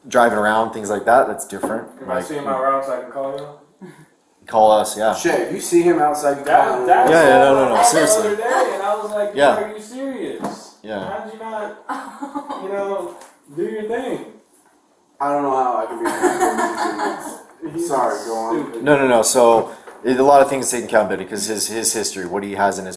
driving around, things like that, that's different. If I see him out routes, I can call you. Call us, yeah. Shea, if you see him outside, you That call him. No, seriously. The other day, and I was like, Yeah. are you serious? Yeah. How'd you not, do your thing? I don't know how I can be. Sorry, go on. Stupid. No. So a lot of things take accountability because his history, what he has in his